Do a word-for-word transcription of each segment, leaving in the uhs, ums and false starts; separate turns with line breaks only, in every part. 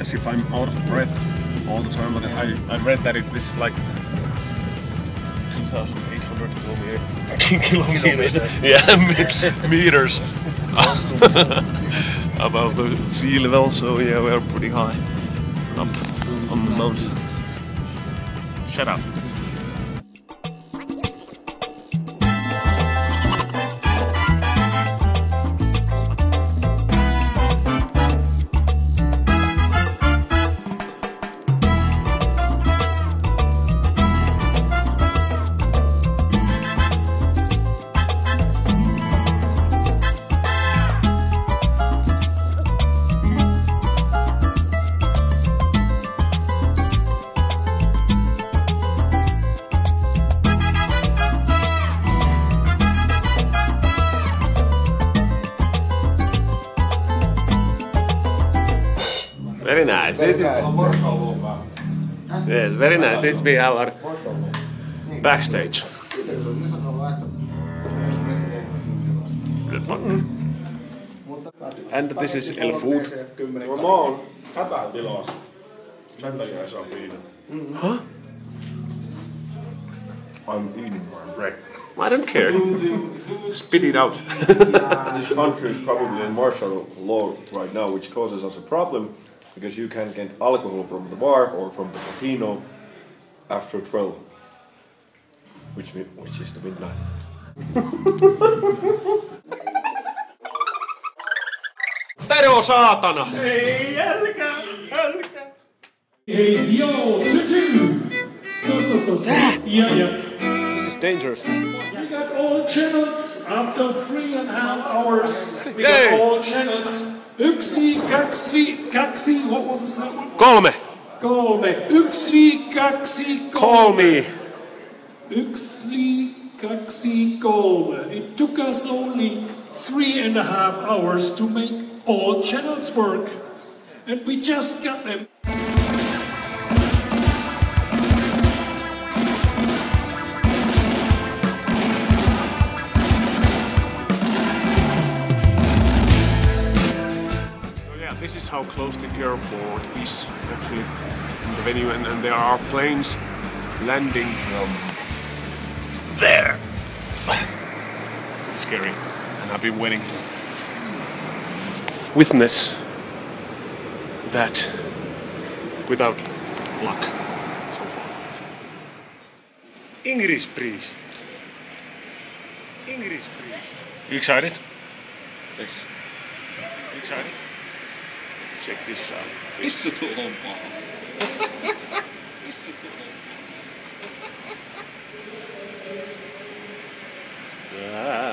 as if I'm out of breath all the time, but I, I read that it, this is like two thousand eight hundred kilometers. Yeah, meters above the sea level, so yeah, we are pretty high up on the mountain. Shut up. Very nice. This is yes, very nice. This be our backstage. Good one. And this is El Food. Huh?
I'm eating my bread.
I don't care. Spit it out.
This country is probably in martial law right now, which causes us a problem. Because you can get alcohol from the bar or from the casino after twelve, which which is the midnight.
Tero saatana!
Ei, älkää, älkää!
Hey, yo, two-two! So, so, so, so. Yeah, yeah.
This is dangerous.
We got all channels after three and a half hours. We
Yay.
got all channels. Yksi, kaksi, kaksi, what was the second one?
Kolme!
Kolme. Yksi, kaksi, kolme.
Call me!
Yksi, kaksi, kolme. It took us only three and a half hours to make all channels work. And we just got them.
This is how close the airport is actually in the venue, and, and there are planes landing from there. It's scary, and I've been waiting to witness that without luck so far. English, please. English, please. You excited? Yes. You excited? Check this out.
Vittu tuo on paha. Vittu tuo on
Ah.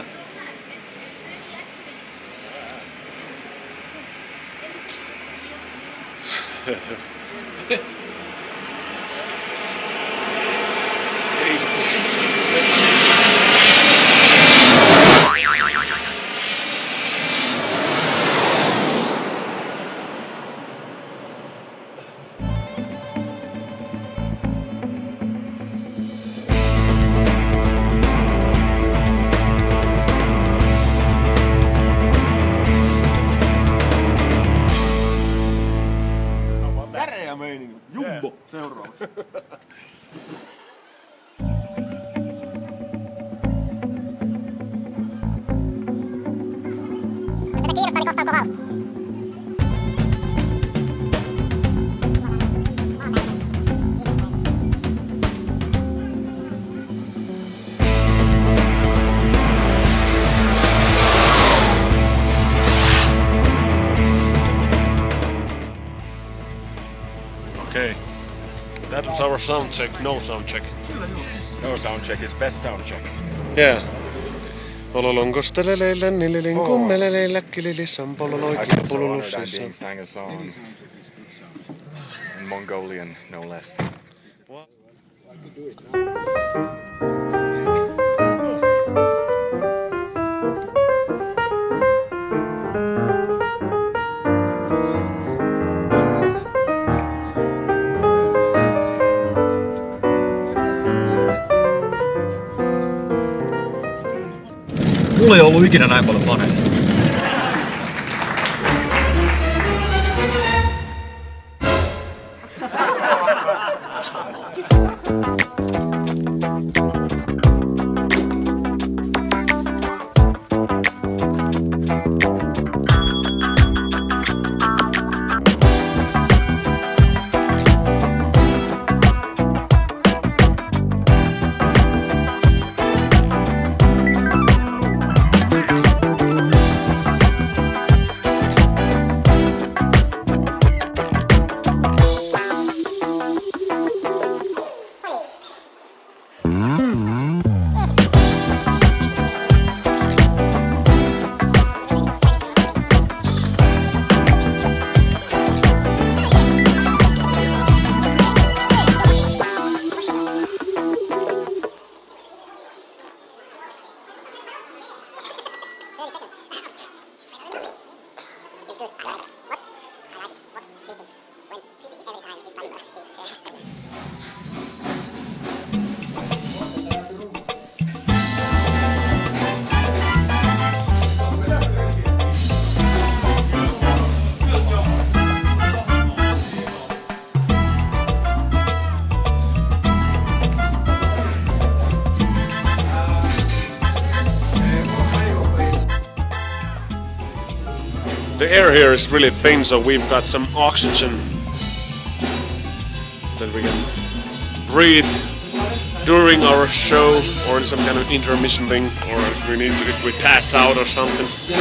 Jumbo seuraavaksi.
Okay, that was our sound check. No sound check.
No sound check is best sound check.
Yeah. Pololonkosteleleillä nililin kummeleleillä kililissaan pololoikin pololussissa.
Sang a song in Mongolian, no less.
Mulla ei ollut ikinä näin paljon faneja.
the air here is really thin, so we've got some oxygen that we can breathe during our show, or in some kind of intermission thing, or if we need to, if we pass out or something.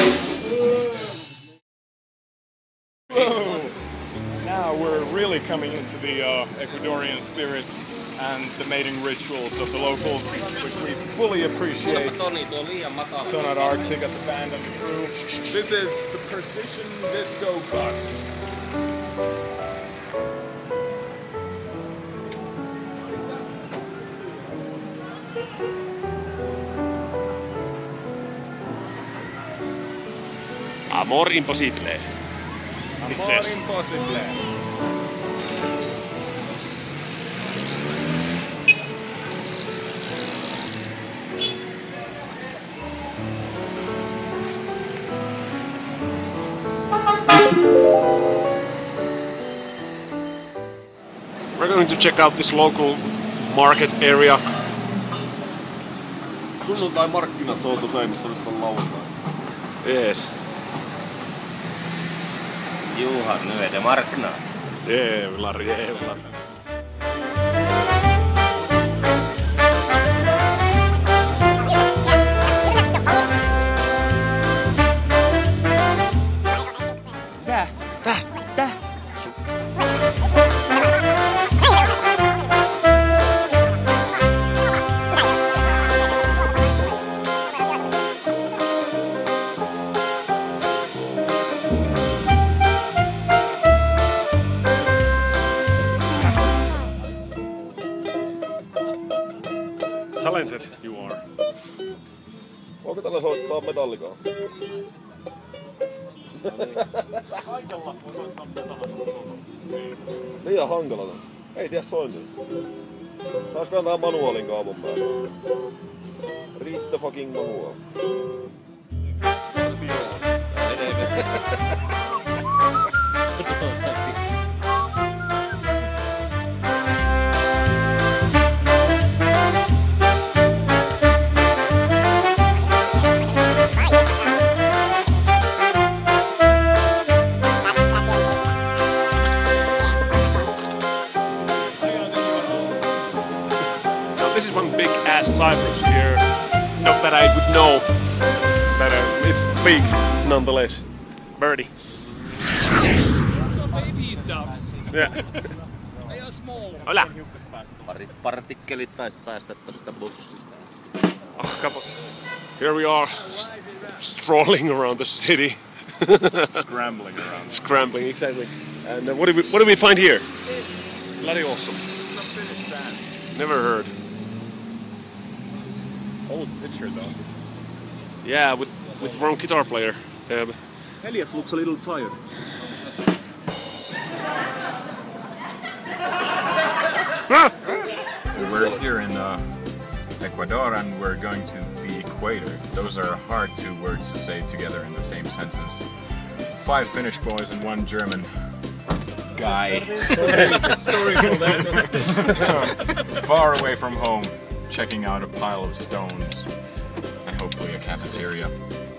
Whoa. Now we're really coming into the uh, Ecuadorian spirits and the mating rituals of the locals, which we fully appreciate. Sonata, Arctica, the band and the crew. This is the Precision Disco Bus.
Amor impossible. It
Amor
says.
impossible.
We're going to check out this local market area.
Sunnuntai markkinat se on usein, mutta nyt on lauantai.
Yes.
Johan, nu är det marknad.
Jävlar, jävlar.
Tää, tää, tää.
Talented you are.
Voiko tällä soittaa metallikaa? Liian hankalata. Ei tiedä sointia. Saisiko antaa manuaalin kaavun päälle? Read the fucking manual.
This is one big ass cypress here. Not that I would know, but uh, it's big nonetheless. Birdie.
That's a baby doves.
Yeah.
They are small.
Hola.
Parit partikkelit taisi päästä tosta bussista.
Oh, couple. Here we are, s- strolling around the city.
Scrambling around.
Scrambling, exactly. And uh, what do we what do we find here? Bloody awesome.
Some Finnish band.
Never heard.
Old picture though.
Yeah, with with wrong guitar player. Uh,
Elias looks a little tired.
We're here in uh, Ecuador and we're going to the equator. Those are hard two words to say together in the same sentence. Five Finnish boys and one German guy.
Sorry for that.
Far away from home, checking out a pile of stones and hopefully a cafeteria.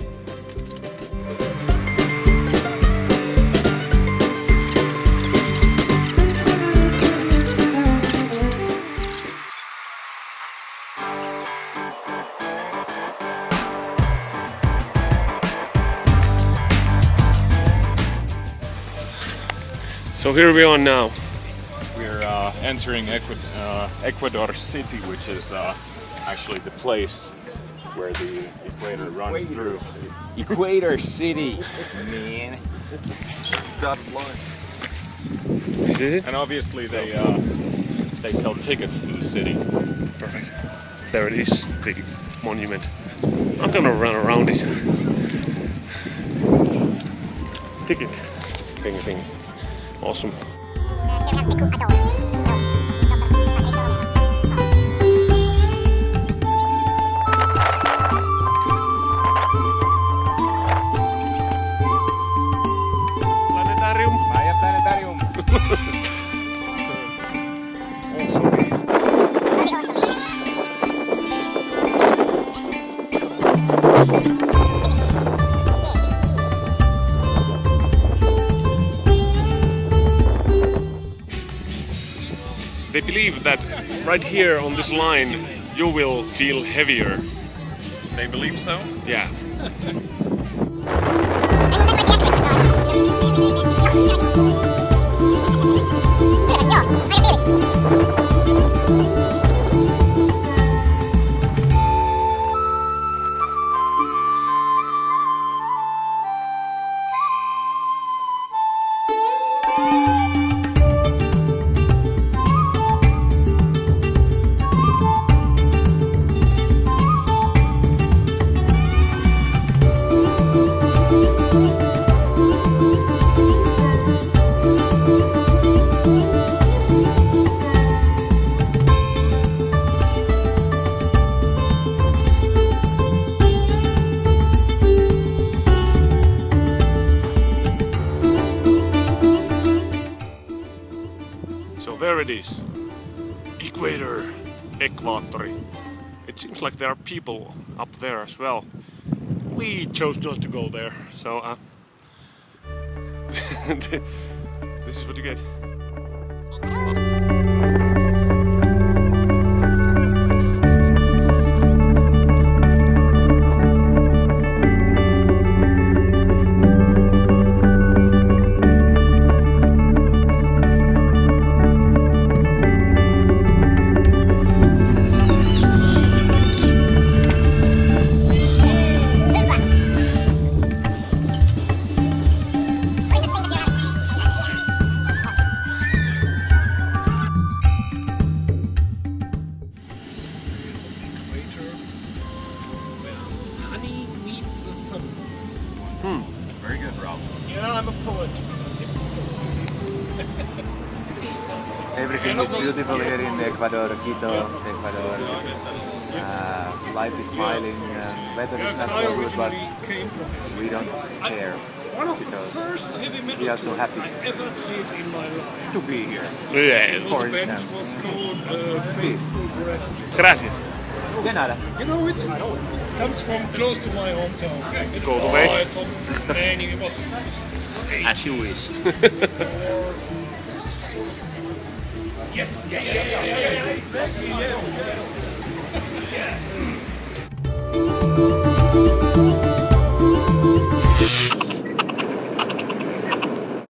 so here we are now.
We're uh, entering Equ- uh, Ecuador City, which is uh, actually the place where the equator runs through.
Equator City, man.
God blind.
Is this it?
And obviously they uh, they sell tickets to the city.
Perfect. There it is, the monument. I'm gonna run around it. Ticket thing thing. Awesome. Planetarium.
Vaya Planetarium!
believe that right here on this line you will feel heavier.
They believe so?
Yeah. So there it is, Equator, Equatori. It seems like there are people up there as well. We chose not to go there, so uh, this is what you get.
Hmm. Very good, Rob.
Yeah, I'm a poet.
Everything is beautiful here in Ecuador, Quito, Ecuador. Uh, life is smiling, uh, weather is not so good, but we don't care.
One of the first heavy metal
we are so
tours
happy
I ever did in my life.
to be here.
Yeah.
It was a band was called uh, Faithful Breath.
Gracias.
De nada.
You know it? Comes from close to my hometown.
Go away.
Oh, it's on many, it was
As you wish.
yes, yeah, yeah, yeah, yeah, yeah, exactly, yeah.